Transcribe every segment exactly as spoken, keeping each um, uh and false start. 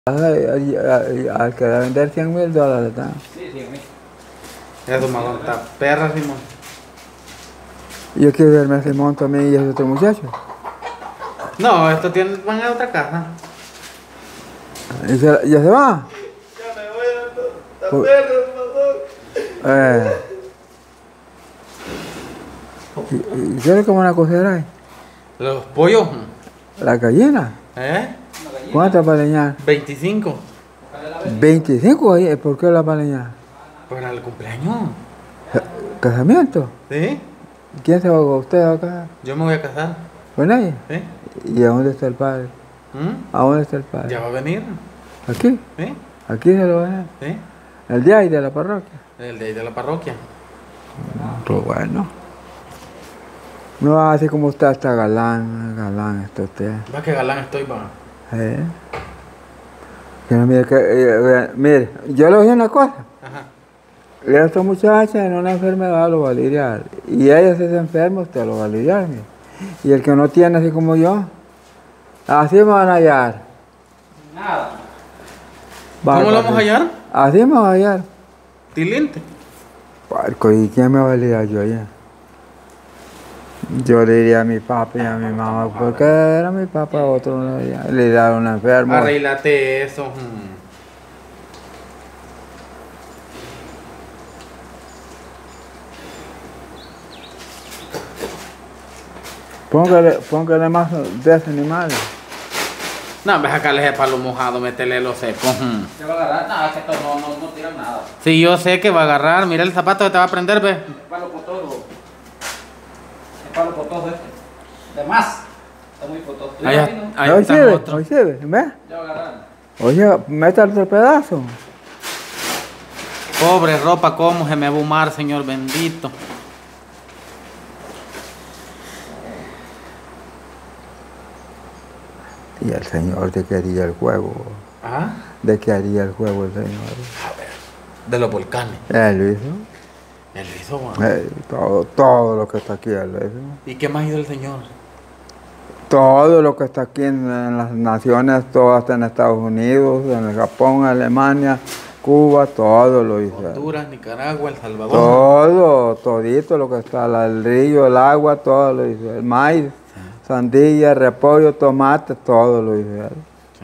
Ay, ay, al que va a vender cien mil dólares, ¿no? Sí, cien mil. Eso me aguanta perra, Simón. Yo quiero verme a Simón también y ese otro muchacho. No, estos tienen, van a otra casa. ¿Y se, ya se va? Ya me voy a Por- la perra, mamá. Eh. ¿Y, y qué es como una cosera ahí? Los pollos, ¿La gallina? ¿eh? ¿Cuántas para leñar? veinticinco. veinticinco ahí, ¿por qué la para leñar? Para el cumpleaños. ¿Casamiento? ¿Sí? ¿Quién se va con usted acá? Yo me voy a casar. ¿Con ella? ¿Sí? ¿Y a dónde está el padre? ¿Mm? ¿A dónde está el padre? ¿Ya va a venir? ¿Aquí? ¿Sí? ¿Aquí se lo va a dejar? ¿Sí? ¿El de ahí de la parroquia? El de ahí de la parroquia. Pues bueno. No, así como usted está galán, galán está usted. Va que galán estoy, va. ¿Eh? Que no, mire, que, eh, eh, mire, yo le voy a decir una cosa. Ajá. Esta muchacha en una enfermedad lo va a lidiar. Y ella si se enferma, usted lo va a lidiar. Mire. Y el que no tiene así como yo, así me van a hallar. Nada. ¿Cómo lo vamos a hallar? Así me van a hallar. Tilinte. Puerco, ¿y quién me va a lidiar yo allá? Yo le diría a mi papá y a mi mamá, porque era mi papá, otro no le diría. Le diría a un enfermo. Arréglate eso. hmm. Póngale, póngale más de ese animal. No, ves acá le palo mojado, métele lo seco. hmm. ¿Se va a agarrar? Nada, es que esto no, no, no tiran nada. Sí, yo sé que va a agarrar. Mira el zapato que te va a prender, ve. Es palo potoso. Es palo potoso este. De más. Está muy potoso. Ahí, ¿Sí, no? ahí Hoy está sí ve, otro. hoy sí ve, ¿ves? Ya va a agarrar. Oye, meta otro pedazo. Pobre ropa, cómo se me va a humar, Señor bendito. Y el Señor de qué haría el juego. ¿Ah? ¿De qué haría el juego el Señor? De los volcanes. Él lo hizo. Él lo hizo, man. Él, todo, todo lo que está aquí, él lo hizo. ¿Y qué más hizo el Señor? Todo lo que está aquí en, en las naciones, todas en Estados Unidos, en el Japón, Alemania, Cuba, todo lo hizo. él. Honduras, Nicaragua, El Salvador. Todo, todito lo que está, la- el río, el agua, todo lo hizo. El maíz, sandía, repollo, tomate, todo lo hizo. él. Sí.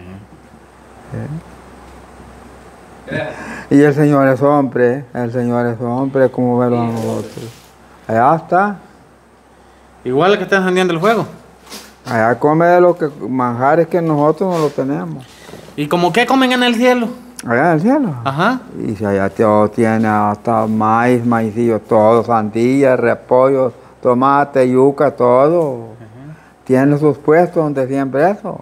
Y el Señor es hombre, el Señor es hombre, como verlo a nosotros. Allá está, Igual que está encendiendo el fuego. allá come de los que, manjares que nosotros no lo tenemos. ¿Y como qué comen en el cielo? Allá en el cielo. Ajá. Y si allá todo tiene hasta maíz, maicillo, todo, sandía, repollo, tomate, yuca, todo. Tiene sus puestos donde siempre eso.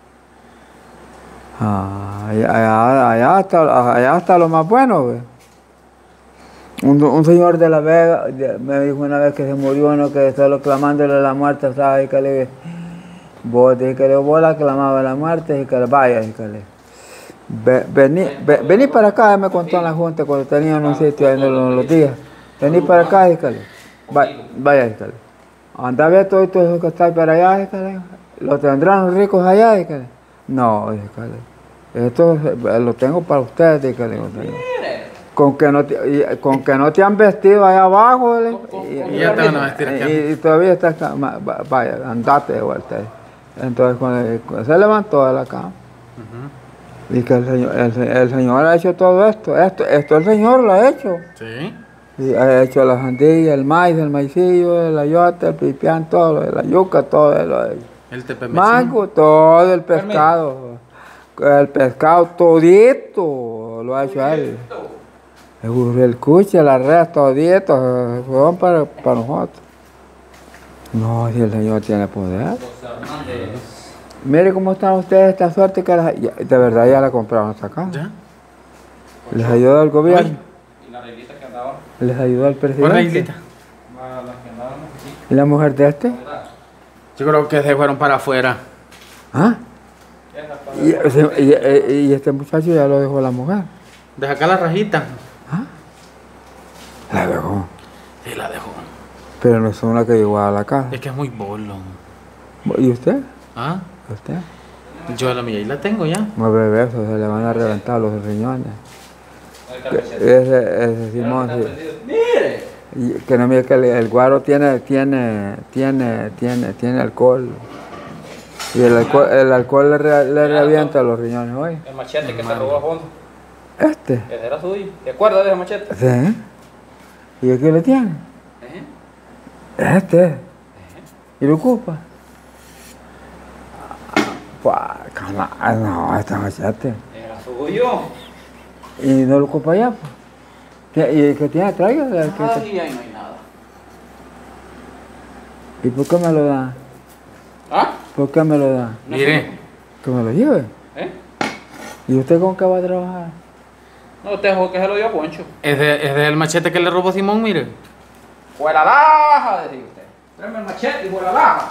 Ah, allá, allá, allá está, allá está lo más bueno. ¿ve? Un, un señor de La Vega de- me dijo una vez que se murió uno que solo clamándole la muerte, ¿sabes? Y que le vos, dije que le vos la clamaba la muerte y que le vaya, y que le ve- vení, ve- vení para acá, me contó en la junta cuando tenían un sitio ahí en los, los días. Vení para acá, y que le vaya, vaya, y que le anda a ver todo eso que está para allá, y que le lo tendrán los ricos allá, y que le no, y que le esto eh, lo tengo para ustedes, y que le digo, señor. Con que, no te, y- con que no te han vestido allá abajo le- y, Y ya te van a vestir acá. y- y todavía está acá, ma- va- vaya, andate de vuelta ahí. Entonces cuando, cuando se levantó de la cama y que el señor, el, se- el Señor ha hecho todo esto, esto, esto el Señor lo ha hecho. Sí. Y ha hecho la sandía, el maíz, el maicillo, el ayote, el pipián, todo lo de la yuca, todo lo de El tepemechín. mango, todo el pescado, el pescado todito lo ha hecho él. El, el cuche, la red, todito, son para, para nosotros. No, si el Señor tiene poder. José Hernández. Mire cómo están ustedes, esta suerte que la- ya- de verdad ya la compraron esta casa. ¿Ya? Les ayudó el gobierno, Y la reglita que andaba. les ayudó el ¿Cuál presidente. islita? La la que andaban aquí. ¿Y la mujer de este? ¿Verdad? Yo creo que se fueron para afuera. ¿Ah? Esa para- Y, ese- y- y- y este muchacho ya lo dejó la mujer. Deja acá la rajita. ¿Ah? La dejó. Sí, la dejó. Pero no es una que llegó a la casa. Es que es muy bolo. ¿Y usted? ¿Ah? ¿Usted? Yo la mía y la tengo ya. No bebe eso, se le van a reventar los riñones. El Que cafecito. ese, ese Simón, sí. Mire. Y que no mire que el, el guaro tiene, tiene, tiene, tiene, tiene alcohol. Y el alcohol, el alcohol le, re- le revienta los riñones, oye. El machete que se robó a fondo. Este. Ese era suyo. ¿Te acuerdas de ese machete? Sí. ¿Y aquí lo tiene? Ejé. Este. ¿Y lo ocupa? Pues, cama- no, este machete. Era suyo. ¿Y no lo ocupa allá? Pues? ¿Qué- ¿Y el que tiene? Traiga. el que- Ay, ahí no hay nada. ¿Y por qué me lo da? ¿Ah? ¿Por qué me lo da? Mire, Que me lo lleve. ¿Eh? ¿Y usted con qué va a trabajar? No, te dejó que se lo dio a Poncho. ese, ese es el machete que le robó Simón, mire. ¡Fuera laja! Decía usted. Tráeme el machete y fuera laja.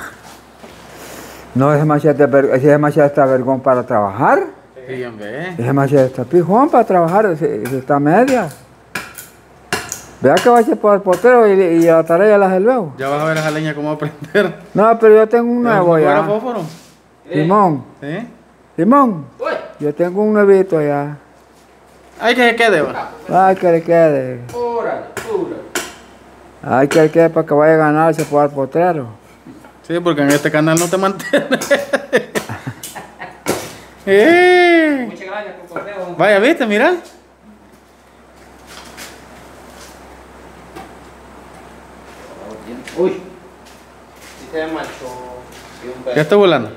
No, ese machete, es ver- ese machete está vergón para trabajar. Sí, hombre. Ese machete está pijón para trabajar, ese, ese está media. Vea que va a ser por el potero y, y la tarea la hace luego. Ya vas a ver a esa leña cómo va a prender. No, pero yo tengo un nuevo ¿Fuera ya. fósforo? Simón, ¿Sí? Simón, Uy. yo tengo un nuevito ya. Ay, que se quede, va. Ay, que le quede. Órale, órale. Ay, que le quede para que vaya a ganarse por el potrero. Sí, porque en este canal no te mantiene. eh. Muchas gracias por el consejo. Vaya, viste, mira. Uy. Sí se marchó. Ya está volando.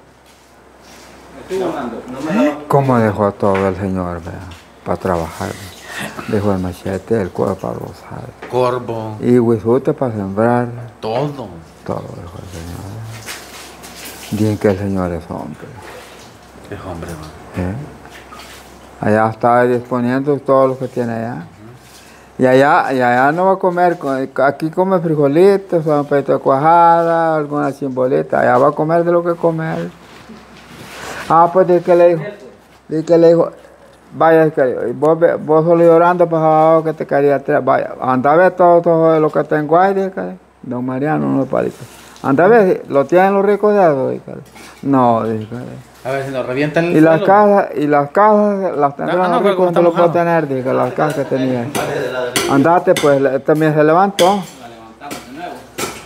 Me estoy volando. No me daba. ¿Cómo dejó todo el señor, vea? Para trabajar. Dejó el machete, el cuerpo para gozar. Corvo. Y huizote para sembrar. Todo. Todo dejó el señor. Bien que el señor es hombre. Es hombre, va. ¿eh? Allá está disponiendo todo lo que tiene allá. Y allá, y allá no va a comer, con- aquí come frijolitos, un pedito de cuajada, alguna chimbolita, allá va a comer de lo que comer. Ah, pues de que le dijo, de que le dijo, vaya, que vos, ve- vos solo llorando pues abajo que te quería traer, vaya, anda a ver todo, todo lo que tengo ahí, dije, don Mariano, unos palitos. Anda a ver, ¿lo tienen los ricos de eso? Dije, no, dije. A ver si nos revienta el Y las suelo. casas, y las casas, las tendrán Ah, no, los pero ricos, está ¿dónde lo puedo mojado. tener? Dije, las casas que tenía. Andate, pues, le- también se levantó. La levantamos de nuevo.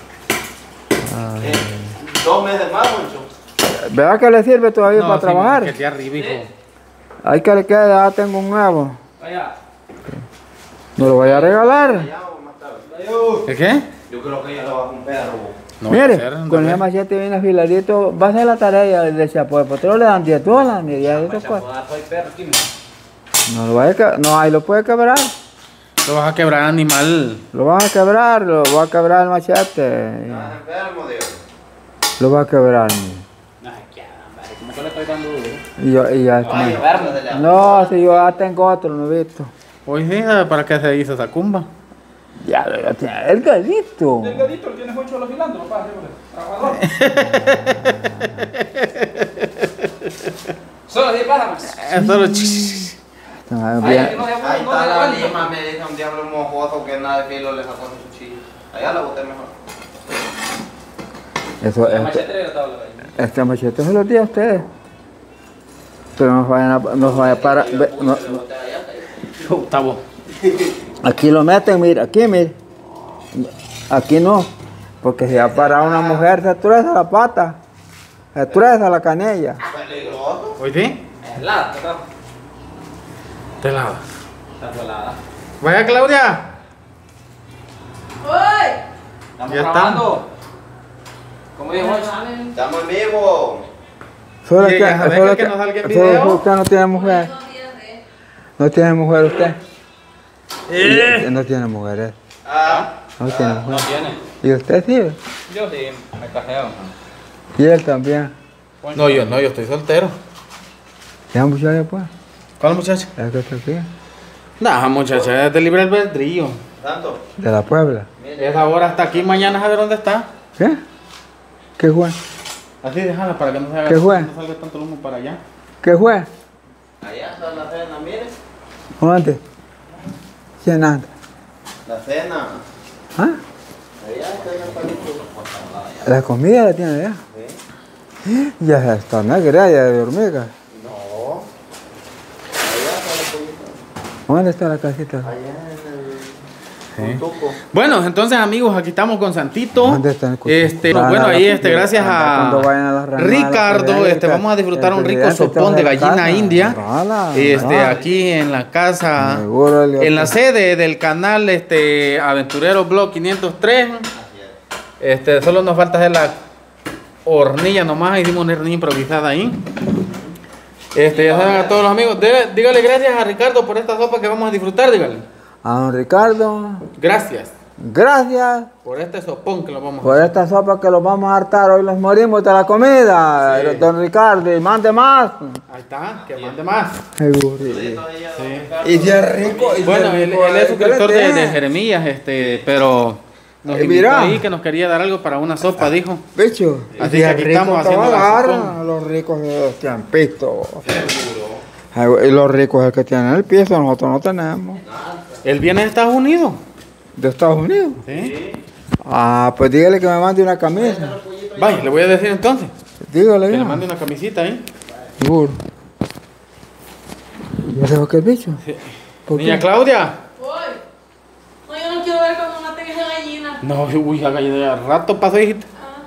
Dos meses más, Moncho. ¿Verdad que le sirve todavía No, para sí, trabajar? que es de arriba, hijo. Hay que le quede, ya tengo un nuevo. Vaya. ¿No lo voy a regalar? Ya o más tarde. ¿El qué? Yo creo que ella lo va a un perro. No voy a Mire, hacer, anda con a ese ver. machete viene afiladito, va a hacer la tarea del chapo de potro, le dan diez dólares, ni ya Vaya, eso pues. soy perro aquí, mira. No lo vaya a que- no, ahí lo puede quebrar. Lo vas a quebrar, animal. Lo vas a quebrar, lo va a quebrar el machete. Estás enfermo, Dios. Lo va a quebrar, mire. No se queda, hombre. ¿Cómo que le estoy dando duro? Y yo, y ya Ay, está. enfermo. No, si yo ya tengo otro, no he visto. Hoy sí, ¿sabe para qué se hizo esa cumba? Ya, ya tiene el gadito. Delgadito, lo tienes mucho los filando, papá. Trabajador. Solo así pasa, más. Es solo ch- Ah, Ay, bien. aquí no se Ahí no se está la aguanta. lima, me dice un diablo mojoso que nada de filo le sacó su cuchillo. Allá la boté mejor. Eso, La este, machete le estaba la gallina. este machete se lo di a ustedes. Pero no vayan a, no vayan a parar. ve- no- Le boté allá, cayó. Puta, vos. aquí lo meten, mira, aquí, mira. Aquí no. Porque si ha parado una mujer, se trueza la pata. Se trueza la canilla. Peligroso. ¿Hoy sí? Es helada, ¿verdad? Te lava. Está helada. Vaya, Claudia. Estamos Ya está. grabando. ¿Cómo dijo? Estamos en vivo. Solo Y que, ya sabe solo que que, no salga en solo video. que usted no tiene mujer. No tiene mujer usted. Eh. No tiene mujeres. Ah, No tiene No mujer. tiene. ¿Y usted sí? Yo sí, me cajeo. Y él también. No, yo no, yo estoy soltero. ¿Ya muchacha pues? ¿Cuál muchacha? ¿Es que está aquí? Nah, muchacha, es de libre albedrío. tanto. De la Puebla. Esa hora hasta aquí, mañana a ver dónde está. ¿Qué? ¿Qué fue? Así déjala para que no se haga, ¿Qué fue? no salga tanto humo para allá. ¿Qué fue? Allá está la cena, mire. ¿Dónde? ¿Quién anda? La cena. ¿Ah? Allá está en el palito. La comida la tiene allá. Sí. Ya está negra, ya de hormiga. No. Allá está la pollita. ¿Dónde está la casita? Allá en el Puntuco. Bueno, entonces amigos, aquí estamos con Santito. ¿Dónde está el cuchillo? Este, Van a bueno, la- ahí este, gracias cuando a vayan a las reuniones, Ricardo, la este, vamos a disfrutar un rico sopón de gallina india. Este, aquí en la casa, Seguro, Elio. en la sede del canal este Aventurero Blog quinientos tres. Este, solo nos falta hacer la hornilla nomás, hicimos una hornilla improvisada ahí. Este, ya saben a todos los amigos, dé- dígale gracias a Ricardo por esta sopa que vamos a disfrutar, dígale. A don Ricardo, Gracias gracias por este sopón que lo vamos a por esta sopa que los vamos a hartar. Hoy los morimos de la comida, Sí. don Ricardo, y mande más. Ahí está, que mande más. Seguro. Sí. Y si es rico. y si Bueno, es él, rico, él es ¿qué le suscriptor de, tiene? de Jeremías, este, pero nos Eh, invitó mira. ahí que nos quería dar algo para una sopa, dijo. Bicho, Así y que si es aquí rico, estamos te haciendo va a la dar sopón. a los ricos de los tiampitos. Ay, y los ricos es el que tienen el piso, nosotros no tenemos. Él viene de Estados Unidos. ¿De Estados Unidos? ¿Sí? Ah, pues dígale que me mande una camisa. Vaya, le voy a decir entonces. Dígale Que le ya. mande una camisita ahí. Seguro. ¿Ya sabes qué es bicho? ¿Por Niña qué? Claudia. Voy. No, yo no quiero ver cuando maten esa gallina. No, uy, la gallina de rato pasó, hijita.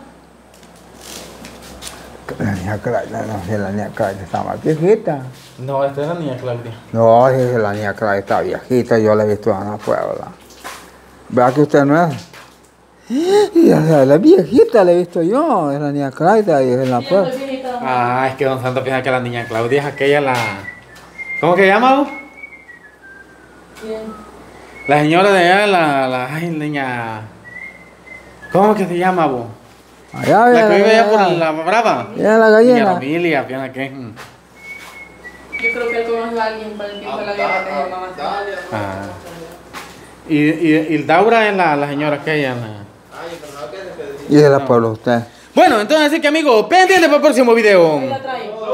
Ah, La niña Claudia, no sé, la niña Claudia está más viejita. No, esta es la niña Claudia. No, sí, la niña Claudia está viejita, yo la he visto en la Puebla. ¿Vea que usted no es? Y esa, la viejita la he visto yo, es la niña Claudia y es en la sí, yo Puebla. soy viejita. Ah, es que don Santo piensa que la niña Claudia es aquella la... ¿Cómo que se llama vos? ¿Quién? La señora de allá, la... la ay, niña... ¿Cómo que se llama vos? Allá, La que vive allá por allá, la Brava. allá la Niña gallina. Romilia, piensa que es... mm. Yo creo que él conoce a alguien para el tiempo de la guerra que se llamaba así. Ah. Y, y, y Daura es la, la señora aquella. la- Ay, pero no que se Y de la Puebla usted. Bueno, entonces así que amigos, pendiente para el próximo video. Ahí la traigo.